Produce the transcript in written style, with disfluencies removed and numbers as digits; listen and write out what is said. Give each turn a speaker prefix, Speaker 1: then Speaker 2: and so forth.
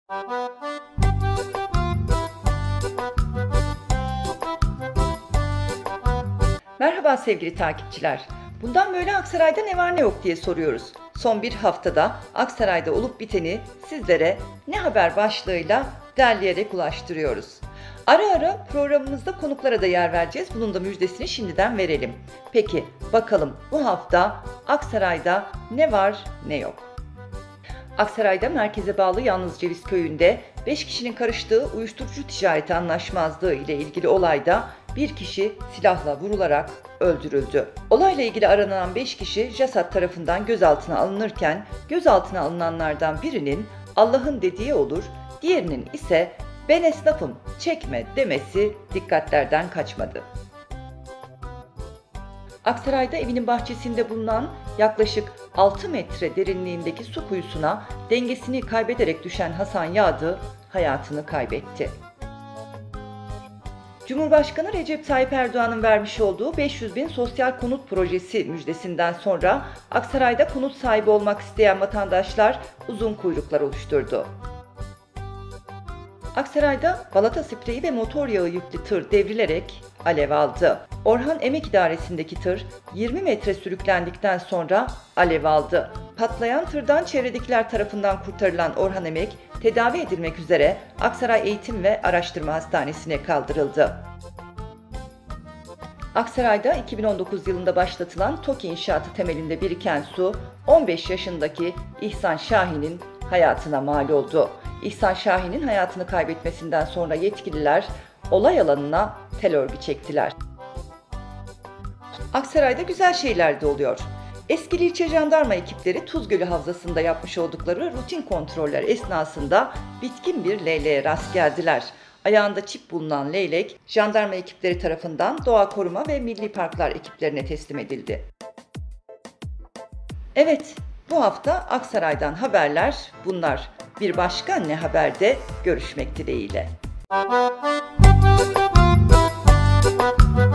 Speaker 1: Merhaba sevgili takipçiler. Bundan böyle Aksaray'da ne var ne yok diye soruyoruz. Son bir haftada Aksaray'da olup biteni sizlere ne haber başlığıyla derleyerek ulaştırıyoruz. Ara ara programımızda konuklara da yer vereceğiz. Bunun da müjdesini şimdiden verelim. Peki bakalım bu hafta Aksaray'da ne var ne yok? Aksaray'da merkeze bağlı Yalnızceviz köyünde 5 kişinin karıştığı uyuşturucu ticareti anlaşmazlığı ile ilgili olayda bir kişi silahla vurularak öldürüldü. Olayla ilgili aranan 5 kişi JASAT tarafından gözaltına alınırken gözaltına alınanlardan birinin Allah'ın dediği olur, diğerinin ise ben esnafım çekme demesi dikkatlerden kaçmadı. Aksaray'da evinin bahçesinde bulunan yaklaşık 6 metre derinliğindeki su kuyusuna dengesini kaybederek düşen Hasan Yağdı hayatını kaybetti. Cumhurbaşkanı Recep Tayyip Erdoğan'ın vermiş olduğu 500.000 sosyal konut projesi müjdesinden sonra Aksaray'da konut sahibi olmak isteyen vatandaşlar uzun kuyruklar oluşturdu. Aksaray'da balata spreyi ve motor yağı yüklü tır devrilerek alev aldı. Orhan Emek İdaresi'ndeki tır 20 metre sürüklendikten sonra alev aldı. Patlayan tırdan çevredekiler tarafından kurtarılan Orhan Emek tedavi edilmek üzere Aksaray Eğitim ve Araştırma Hastanesi'ne kaldırıldı. Aksaray'da 2019 yılında başlatılan TOKİ inşaatı temelinde biriken su 15 yaşındaki İhsan Şahin'in hayatına mal oldu. İhsan Şahin'in hayatını kaybetmesinden sonra yetkililer olay alanına tel örgü çektiler. Aksaray'da güzel şeyler de oluyor. Eski ilçe jandarma ekipleri Tuzgölü Havzası'nda yapmış oldukları rutin kontroller esnasında bitkin bir leyleğe rast geldiler. Ayağında çip bulunan leylek, jandarma ekipleri tarafından Doğa Koruma ve Milli Parklar ekiplerine teslim edildi. Evet, bu hafta Aksaray'dan haberler bunlar. Bir başka ne haberde görüşmek dileğiyle.